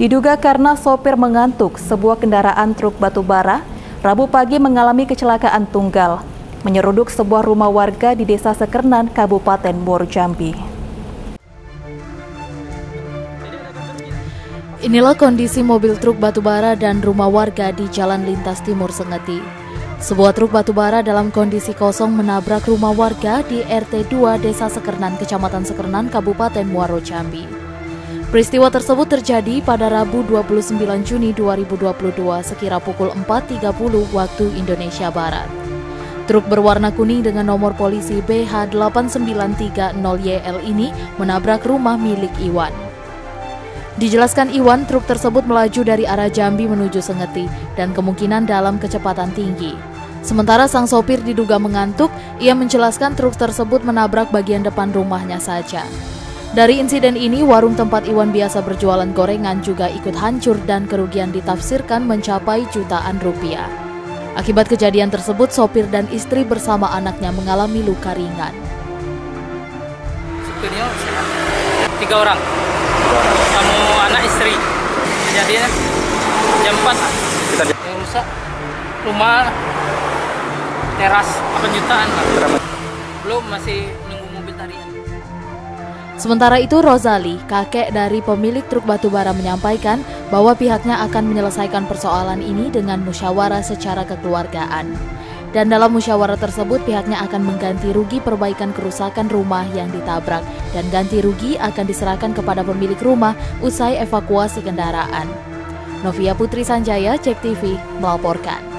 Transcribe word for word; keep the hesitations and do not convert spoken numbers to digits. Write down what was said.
Diduga karena sopir mengantuk, sebuah kendaraan truk batubara Rabu pagi mengalami kecelakaan tunggal, menyeruduk sebuah rumah warga di Desa Sekernan, Kabupaten Muaro Jambi. Inilah kondisi mobil truk batubara dan rumah warga di Jalan Lintas Timur Sengeti. Sebuah truk batubara dalam kondisi kosong menabrak rumah warga di R T dua Desa Sekernan, Kecamatan Sekernan, Kabupaten Muaro Jambi. Peristiwa tersebut terjadi pada Rabu dua puluh sembilan Juni dua ribu dua puluh dua sekira pukul empat tiga puluh waktu Indonesia Barat. Truk berwarna kuning dengan nomor polisi B H delapan sembilan tiga nol Y L ini menabrak rumah milik Iwan. Dijelaskan Iwan, truk tersebut melaju dari arah Jambi menuju Sengeti dan kemungkinan dalam kecepatan tinggi. Sementara sang sopir diduga mengantuk, ia menjelaskan truk tersebut menabrak bagian depan rumahnya saja. Dari insiden ini, warung tempat Iwan biasa berjualan gorengan juga ikut hancur dan kerugian ditafsirkan mencapai jutaan rupiah. Akibat kejadian tersebut, sopir dan istri bersama anaknya mengalami luka ringan. Supirnya tiga orang, kamu anak istri. Kejadian jam empat. Yang rusak rumah, teras delapan jutaan. Belum, masih nunggu mobil tarian. Sementara itu, Rozali, kakek dari pemilik truk batubara, menyampaikan bahwa pihaknya akan menyelesaikan persoalan ini dengan musyawarah secara kekeluargaan. Dan dalam musyawarah tersebut, pihaknya akan mengganti rugi perbaikan kerusakan rumah yang ditabrak dan ganti rugi akan diserahkan kepada pemilik rumah usai evakuasi kendaraan. Novia Putri Sanjaya, Cek T V, melaporkan.